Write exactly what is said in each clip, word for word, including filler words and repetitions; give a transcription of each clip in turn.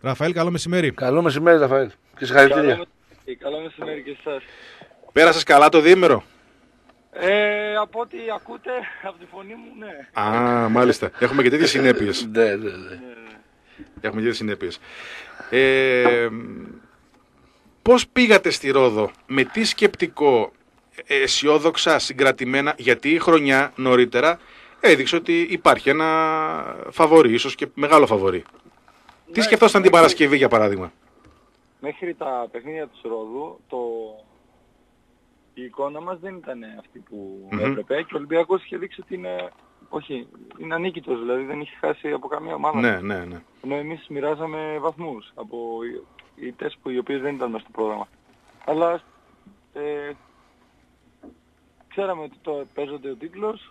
Ραφαήλ, καλό μεσημέρι. Καλό μεσημέρι, Ραφαήλ. Και συγχαρητήρια. Καλό, καλό μεσημέρι και εσάς. Πέρασες καλά το διήμερο? Ε, από ό,τι ακούτε, από τη φωνή μου, ναι. Α, μάλιστα. Έχουμε και τέτοιες συνέπειες. Ναι, ναι, ναι. Έχουμε και τέτοιες συνέπειες. Ε, πώς πήγατε στη Ρόδο, με τι σκεπτικό, αισιόδοξα, συγκρατημένα, γιατί η χρονιά νωρίτερα έδειξε ότι υπάρχει ένα φαβορί, ίσως και μεγάλο φαβορί. Ναι, τι σκεφτόσασταν την Παρασκευή, για παράδειγμα? Μέχρι τα παιχνίδια της Ρόδου, το... η εικόνα μας δεν ήταν αυτή που Mm-hmm. έπρεπε και ο Ολυμπιακός είχε δείξει ότι είναι, όχι, είναι ανίκητος, δηλαδή δεν είχε χάσει από καμία ομάδα. Ναι, ναι, ναι. Ενώ εμείς μοιράζαμε βαθμούς από ήττες που οι οποίες δεν ήταν μέσα στο πρόγραμμα. Αλλά ε, ξέραμε ότι το παίζονται ο τίτλος,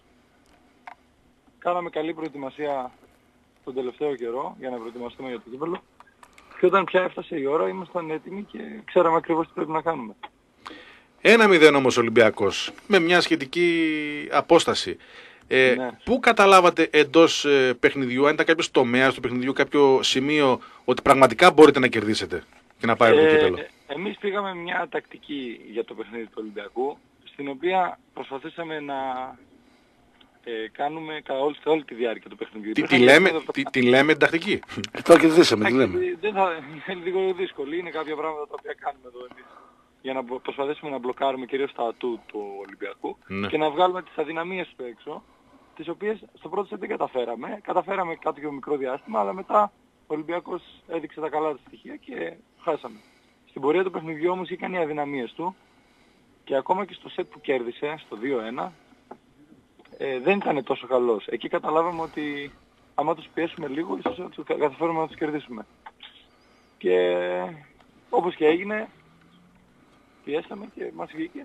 κάναμε καλή προετοιμασία τον τελευταίο καιρό για να προετοιμαστούμε για το κύπελλο και όταν πια έφτασε η ώρα ήμασταν έτοιμοι και ξέραμε ακριβώς τι πρέπει να κάνουμε. Ένα μηδέν όμως Ολυμπιακός, με μια σχετική απόσταση. Ε, Ναι. Πού καταλάβατε εντός ε, παιχνιδιού, αν ήταν κάποιος τομέας του παιχνιδιού, κάποιο σημείο, ότι πραγματικά μπορείτε να κερδίσετε και να πάρετε το κύπελλο? Ε, εμείς πήγαμε μια τακτική για το παιχνίδι του Ολυμπιακού, στην οποία προσπαθήσαμε να ε, κάνουμε κα- όλη, σε όλη τη διάρκεια του παιχνιδιού. Τι, Υπήρχαν τη, λέμε, παιχνίδια τι, τη λέμε την τακτική. Και το κερδίσαμε, τι λέμε. Εντάξει, δεν θα, είναι λίγο δύσκολη, είναι κάποια πράγματα τα οποία κάνουμε εδώ εμείς για να μπο- προσπαθήσουμε να μπλοκάρουμε κυρίως τα ατού του Ολυμπιακού Ναι. και να βγάλουμε τις αδυναμίες του έξω, τις οποίες στο πρώτο σετ δεν καταφέραμε. Καταφέραμε κάποιο μικρό διάστημα, αλλά μετά ο Ολυμπιακός έδειξε τα καλά του στοιχεία και χάσαμε. Στην πορεία του παιχνιδιού όμως είχαν οι αδυναμίες του και ακόμα και στο σετ που κέρδισε, στο δύο ένα, ε, δεν ήταν τόσο καλός. Εκεί καταλάβαμε ότι άμα τους πιέσουμε λίγο, ίσως θα τους κα- καταφέρουμε να τους κερδίσουμε. Και όπως και έγινε, πιέσαμε και μας βγήκε.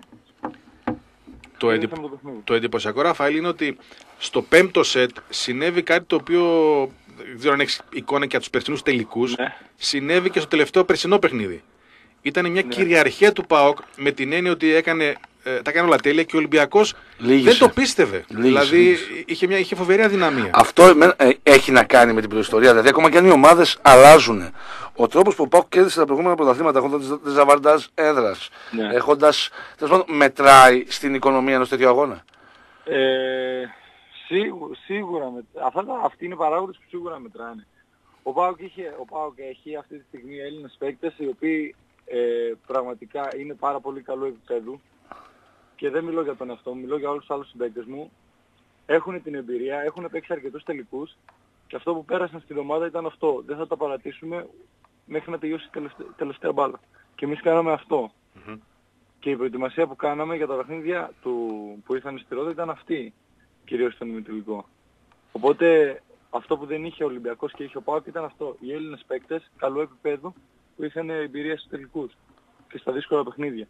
το, εντυπ... Κερδίσαμε το παιχνίδι. το εντυπωσιακό, Ραφαήλ, είναι ότι στο πέμπτο σετ συνέβη κάτι το οποίο, δεν ξέρω αν έχεις εικόνα και από τους περσινούς τελικούς, Ναι. συνέβη και στο τελευταίο περσινό παιχνίδι. Ήταν μια Ναι. κυριαρχία του ΠΑΟΚ με την έννοια ότι έκανε, ε, τα έκανε όλα τέλεια και ο Ολυμπιακός Λίγησε. δεν το πίστευε. Λίγησε, δηλαδή λίγησε. είχε, μια, είχε φοβερή αδυναμία. Αυτό εμέ- ε, έχει να κάνει με την προϊστορία. Δηλαδή, ακόμα και αν οι ομάδες αλλάζουν, ο τρόπος που ο ΠΑΟΚ κέρδισε τα προηγούμενα πρωταθλήματα, έχοντας ζαβαρντάζ έδρας, Ναι. έχοντας, τέλος πάντων, μετράει στην οικονομία ενός τέτοιου αγώνα. Ε, σίγου, σίγουρα, με, αυτά, τα- αυτοί είναι παράγοντες που σίγουρα μετράνε. Ο ΠΑΟΚ, είχε, ο ΠΑΟΚ έχει αυτή τη στιγμή Έλληνες παίκτες οι οποίοι ε, πραγματικά είναι πάρα πολύ καλό επίπεδου και δεν μιλώ για τον εαυτό μου, μιλώ για όλους τους άλλους συμπαίκτες μου. Έχουν την εμπειρία, έχουν παίξει αρκετούς τελικούς και αυτό που πέρασαν στην ομάδα ήταν αυτό. Δεν θα τα παρατήσουμε μέχρι να τελειώσει η τελευταία, τελευταία μπάλα. Και εμείς κάναμε αυτό. Μμμ. Και η προετοιμασία που κάναμε για τα παιχνίδια του, που ήρθαν στη Ρόδο ήταν αυτή, κυρίως στον ημιτελικό. Οπότε αυτό που δεν είχε ο Ολυμπιακός και είχε ο ΠΑΟΚ ήταν αυτό. Οι Έλληνες παίκτες καλού επίπεδου που είχαν εμπειρία στους τελικούς και στα δύσκολα παιχνίδια.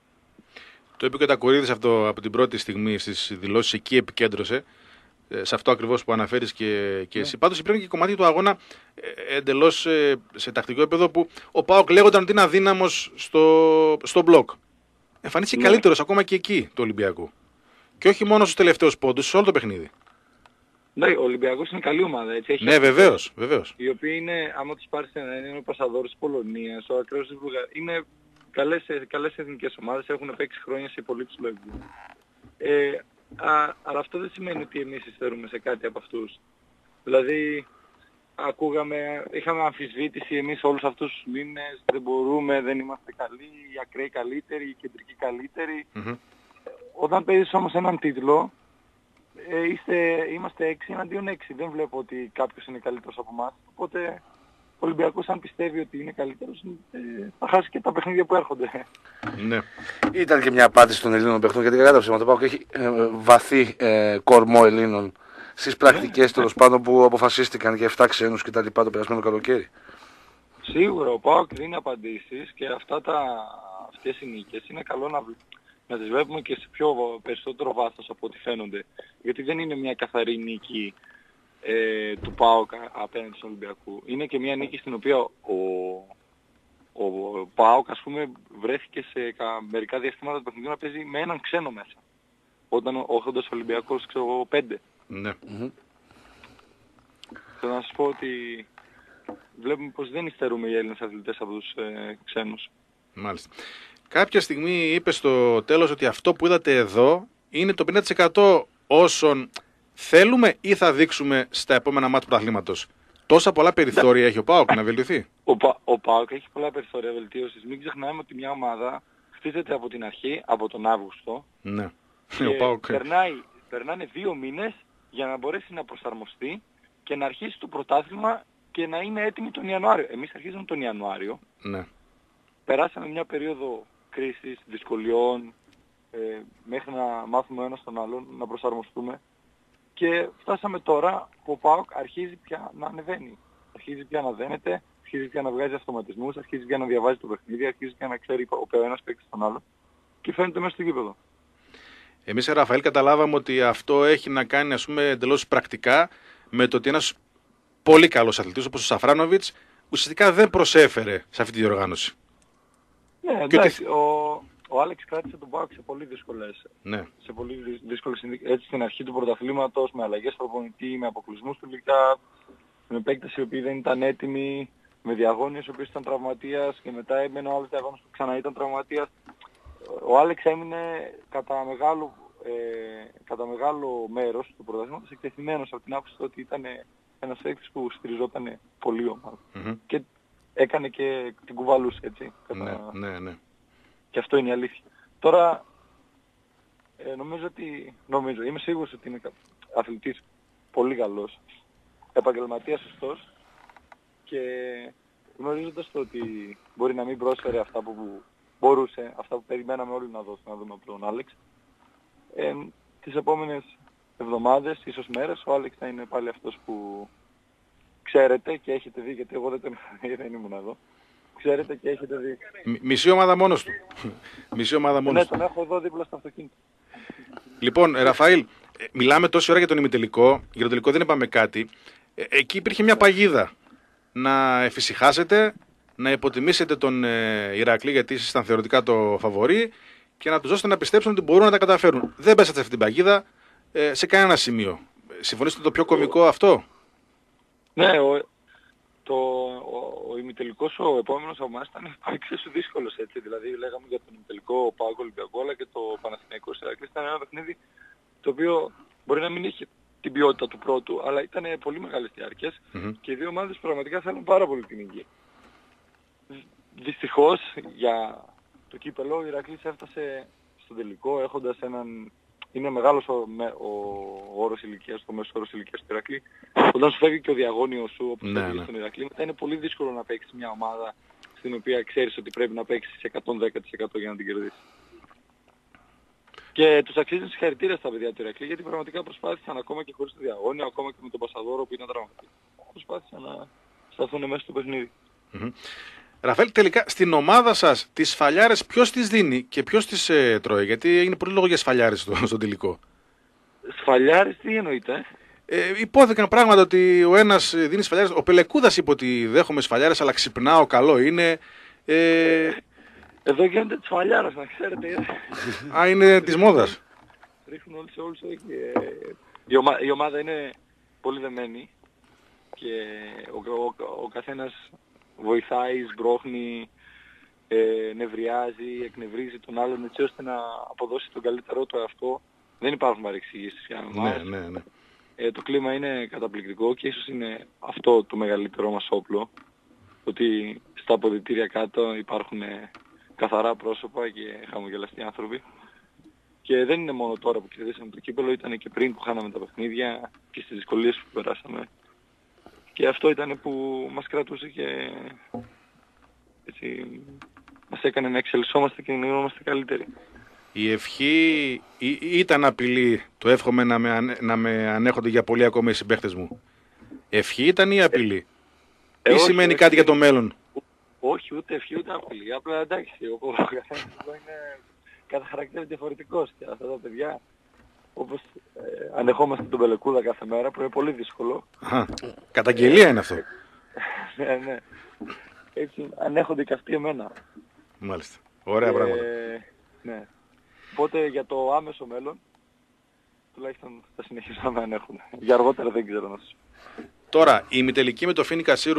Το είπε και ο Τακουρίδης αυτό από την πρώτη στιγμή στις δηλώσεις, εκεί επικέντρωσε. ε, Σε αυτό ακριβώς που αναφέρεις και, και εσύ. Πάντως υπήρχε και κομμάτι του αγώνα ε, εντελώς ε, σε τακτικό επίπεδο που ο ΠΑΟΚ λέγονταν ότι είναι αδύναμος στο, στο μπλοκ. Εμφανίστηκε Ναι. καλύτερος ακόμα και εκεί του Ολυμπιακού. Και όχι μόνο στους τελευταίους πόντους, σε όλο το παιχνίδι. Ναι, ο Ολυμπιακός είναι καλή ομάδα, έτσι. Έχει Ναι, βεβαίως, βεβαίως. οι οποίοι είναι, άμα τους πάρεις ένα, είναι ο Πασαδόρης της Πολωνίας, ο Ακραίος της Βουλγαρίας. Είναι καλές, καλές εθνικές ομάδες, έχουν παίξει χρόνια σε πολύ ψηλό επίπεδο. Ε, α, αλλά αυτό δεν σημαίνει ότι εμείς υστερούμε σε κάτι από αυτούς. Δηλαδή, ακούγαμε, είχαμε αμφισβήτηση εμείς όλους αυτούς τους μήνες, δεν μπορούμε, δεν είμαστε καλοί, οι ακραίοι καλύτεροι, οι κεντρικοί καλύτεροι. Μμμ. Όταν παίζεις όμως έναν τίτλο, ε, είστε, είμαστε έξι εναντίον έξι. Δεν βλέπω ότι κάποιος είναι καλύτερος από εμάς. Οπότε ο Ολυμπιακός αν πιστεύει ότι είναι καλύτερος, ε, θα χάσει και τα παιχνίδια που έρχονται. Ναι. Ήταν και μια απάντηση των Ελλήνων παιχτών, γιατί κατά ψέματα ο ΠΑΟΚ έχει ε, βαθύ ε, κορμό Ελλήνων στις πρακτικές τέλος πάντων που αποφασίστηκαν για εφτά ξένους και τα λοιπά το περασμένο καλοκαίρι. Σίγουρα ο ΠΑΟΚ δίνει απαντήσεις και αυτά τα, αυτές οι νίκες είναι καλό να, βλ- να τις βλέπουμε και σε πιο περισσότερο βάθος από ό,τι φαίνονται. Γιατί δεν είναι μια καθαρή νίκη ε, του ΠΑΟΚ απέναντι στον Ολυμπιακού. Είναι και μια νίκη στην οποία ο, ο, ο ΠΑΟΚ ας πούμε βρέθηκε σε κα, μερικά διαστήματα του παιχνιδιού να παίζει με έναν ξένο μέσα. Όταν ο όχοντας Ολυμπιακός ξέρω εγώ πέντε. Ναι. Mm-hmm. Θέλω να σας πω ότι βλέπουμε πως δεν υστερούμε οι Έλληνες αθλητές από τους ε, ξένους. Μάλιστα. Κάποια στιγμή είπε στο τέλος ότι αυτό που είδατε εδώ είναι το πενήντα τοις εκατό όσων θέλουμε ή θα δείξουμε στα επόμενα μάτια του πρωταθλήματος. Τόσα πολλά περιθώρια έχει ο ΠΑΟΚ να βελτιωθεί. Ο, Πα, ο ΠΑΟΚ έχει πολλά περιθώρια βελτίωσης. Μην ξεχνάμε ότι μια ομάδα χτίζεται από την αρχή, από τον Αύγουστο. Ναι. Και ο ΠΑΟΚ... περνάει, περνάνε δύο μήνες για να μπορέσει να προσαρμοστεί και να αρχίσει το πρωτάθλημα και να είναι έτοιμη τον Ιανουάριο. Εμείς αρχίζουμε τον Ιανουάριο. Ναι. Περάσαμε μια περίοδο κρίσης, δυσκολιών, ε, μέχρι να μάθουμε ο ένας τον άλλον, να προσαρμοστούμε. Και φτάσαμε τώρα που ο ΠΑΟΚ αρχίζει πια να ανεβαίνει. Αρχίζει πια να δένεται, αρχίζει πια να βγάζει αυτοματισμούς, αρχίζει πια να διαβάζει το παιχνίδι, αρχίζει πια να ξέρει ο ένας παίκτης τον άλλον και φαίνεται μέσα στο γήπεδο. Εμείς, Ραφαήλ, καταλάβαμε ότι αυτό έχει να κάνει, ας πούμε, εντελώς πρακτικά με το ότι ένας πολύ καλός αθλητής όπως ο Σαφράνοβιτς ουσιαστικά δεν προσέφερε σε αυτή τη διοργάνωση. Ναι, εντάξει, ότι... ο, ο Άλεξ κράτησε τον ΠΑΟΚ σε πολύ δύσκολες, ναι. σε πολύ δύσκολες συνδίκες. Έτσι στην αρχή του πρωταθλήματος, με αλλαγές προπονητή, με αποκλεισμούς του τελικά, με παίκτες οι οποίοι δεν ήταν έτοιμοι, με διαγώνιες ο οποίος ήταν τραυματίας και μετά έμενε ο άλλος διαγώνιος που ξανά ήταν τραυματίας. Ο Άλεξ έμεινε κατά μεγάλο, ε, κατά μεγάλο μέρος του πρωταθλήματος εκτεθειμένος από την άποψη ότι ήταν ένας παίκτης που στηριζόταν πολύ ομάδα. Mm-hmm. Και έκανε και την κουβαλούσε, έτσι. Κατά... Ναι, ναι, ναι. Και αυτό είναι η αλήθεια. Τώρα, ε, νομίζω ότι, νομίζω, είμαι σίγουρος ότι είναι αθλητής πολύ καλός, επαγγελματίας σωστός και γνωρίζοντας το ότι μπορεί να μην πρόσφερε αυτά που μπορούσε, αυτά που περιμέναμε όλοι να δώσουμε, να δούμε από τον Άλεξ. Ε, τις επόμενες εβδομάδες, ίσως μέρες, ο Άλεξ θα είναι πάλι αυτός που ξέρετε και έχετε δει, γιατί εγώ δεν τον είχα δεν ήμουν εδώ. Ξέρετε και έχετε δει. Μ, μισή ομάδα μόνος του. Μισή ομάδα μόνος ναι, του. τον έχω εδώ δίπλα στο αυτοκίνητο. Λοιπόν, Ραφαήλ, μιλάμε τόση ώρα για τον ημιτελικό. Για το τελικό δεν είπαμε κάτι. Ε, εκεί υπήρχε μια παγίδα. Να εφησυχάσετε, να υποτιμήσετε τον ε, Ηρακλή, γιατί ήσασταν θεωρητικά το φαβορί, και να τους δώσετε να πιστέψουν ότι μπορούν να τα καταφέρουν. Δεν πέσατε σε αυτή την παγίδα ε, σε κανένα σημείο. Συμφωνήσετε το πιο κωμικό αυτό? Ναι, ο, το, ο, ο ημιτελικός ο επόμενος από εμάς ήταν εξίσου δύσκολος, έτσι. Δηλαδή λέγαμε για τον ημιτελικό ΠΑΟΚ Ολυμπιακό, αλλά και το Παναθηναϊκό Ηρακλή. Ήταν ένα παιχνίδι το οποίο μπορεί να μην είχε την ποιότητα του πρώτου, αλλά ήταν πολύ μεγάλες διάρκειες mm-hmm. και οι δύο ομάδες πραγματικά θέλουν πάρα πολύ την νίκη. Δυστυχώς για το κύπελλο ο Ηρακλής έφτασε στο τελικό έχοντας έναν... Είναι μεγάλος ο, ο, ο όρος ηλικίας, το μέσο όρος ηλικίας του Ηρακλή. Όταν σου φεύγει και ο διαγώνιος σου, όπως ναι, ναι. στον Ηρακλή, μετά είναι πολύ δύσκολο να παίξεις μια ομάδα στην οποία ξέρεις ότι πρέπει να παίξεις εκατόν δέκα τοις εκατό για να την κερδίσεις. Και τους αξίζουν συγχαρητήρια στα παιδιά του Ηρακλή, γιατί πραγματικά προσπάθησαν ακόμα και χωρίς το διαγώνιο, ακόμα και με τον Πασαδόρο που ήταν τραυματίας. Προσπάθησαν να σταθούν μέσα στο παιχνίδι. Mm-hmm. Ραφαήλ, τελικά στην ομάδα σας τις σφαλιάρες ποιος τις δίνει και ποιος τις ε, τρώει? Γιατί έγινε πολύ λόγο για σφαλιάρες στο, στο τελικό. Σφαλιάρες τι εννοείται? Ε, υπόθηκαν πράγματα ότι ο ένας δίνει σφαλιάρες. Ο Πελεκούδας είπε ότι δέχομαι σφαλιάρες, αλλά ξυπνάω, καλό είναι. Ε... Εδώ γίνεται της σφαλιάρας, να ξέρετε. Α, είναι της μόδας. Ρίχνουν όλοι σε όλους. Η, ομα... η ομάδα είναι πολύ δεμένη και ο, ο, ο, ο καθένας βοηθάει, σμπρώχνει, ε, νευριάζει, εκνευρίζει τον άλλον έτσι ώστε να αποδώσει τον καλύτερό του εαυτό. Δεν υπάρχουν παρεξηγήσεις για εμάς. Ναι, ναι, ναι. Ε, το κλίμα είναι καταπληκτικό και ίσως είναι αυτό το μεγαλύτερό μας όπλο. Ότι στα αποδυτήρια κάτω υπάρχουν καθαρά πρόσωπα και χαμογελαστοί άνθρωποι. Και δεν είναι μόνο τώρα που κερδίσαμε το κύπελλο, ήταν και πριν που χάναμε τα παιχνίδια και στις δυσκολίες που περάσαμε. Και αυτό ήταν που μας κρατούσε και έτσι, μας έκανε να εξελισσόμαστε και να γινόμαστε καλύτεροι. Η ευχή ή, ήταν απειλή, το εύχομαι να με, να με ανέχονται για πολύ ακόμα οι συμπαίχτες μου. Ευχή ήταν ή απειλή? Ε, ή όχι, σημαίνει όχι, κάτι όχι, για το μέλλον? Όχι, ούτε ευχή ούτε απειλή. Απλά εντάξει, ο καθένας εδώ είναι κατά χαρακτήρα διαφορετικός και αυτά τα παιδιά, όπως ε, ανεχόμαστε τον Πελεκούδα κάθε μέρα, που είναι πολύ δύσκολο. Α, καταγγελία είναι αυτό. Ναι, ναι. Έτσι ανέχονται και αυτοί εμένα. Μάλιστα. Ωραία ε, πράγματα. Ναι. Οπότε για το άμεσο μέλλον, τουλάχιστον θα συνεχίσουμε να ανέχουμε. Για αργότερα δεν ξέρω να σας πω. Τώρα, η ημιτελική με το Φίνικα Σύρου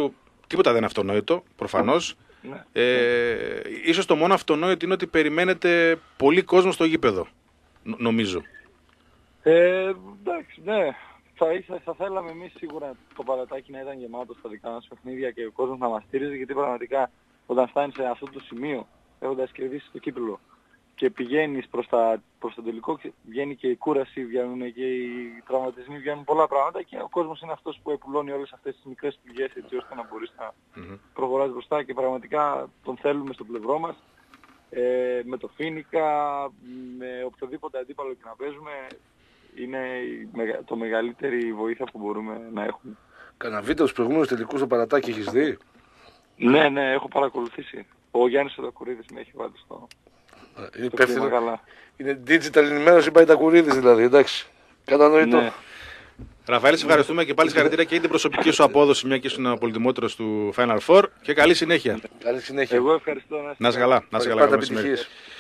Τίποτα δεν είναι αυτονόητο, προφανώς. Ναι. Ε, ίσως το μόνο αυτονόητο είναι ότι περιμένετε πολύ κόσμο στο γήπεδο, νομίζω. Ε, εντάξει, ναι. Θα, ίσα, θα θέλαμε εμείς σίγουρα το Παλατάκι να ήταν γεμάτο στα δικά μας παιχνίδια και ο κόσμος να μας στήριζε, γιατί πραγματικά όταν φτάνεις σε αυτό το σημείο, έχοντας κερδίσει το κύπελλο και πηγαίνεις προς, τα, προς το τελικό, βγαίνει και η κούραση, βγαίνουν και οι τραυματισμοί, βγαίνουν πολλά πράγματα και ο κόσμος είναι αυτός που επουλώνει όλες αυτές τις μικρές πληγές έτσι ώστε να μπορείς να mm-hmm. προχωράς μπροστά και πραγματικά τον θέλουμε στο πλευρό μας. Ε, με το Φίνικα, με οποιοδήποτε αντίπαλο και να παίζουμε, είναι το μεγαλύτερη βοήθεια που μπορούμε να έχουμε. Κανένα βίντεο τους προηγούμενους τελικούς στο Πανατάκι έχεις δει? Ναι, ναι, έχω παρακολουθήσει. Ο Γιάννης Τακουρίδης με έχει βάλει στο... Είναι υπεύθυνο. Είναι digital ενημέρωση by Τακουρίδης δηλαδή, εντάξει. Κατανοητό. Ναι. Ραφαήλ, σε ευχαριστούμε και πάλι συγχαρητήρια και για την προσωπική σου απόδοση, μια και ήσουν ο πολυτιμότερος του Final Four και καλή συνέχεια. Καλή συνέχεια. Εγώ ευχαριστώ. Να είσαι καλά. Να είσαι καλά.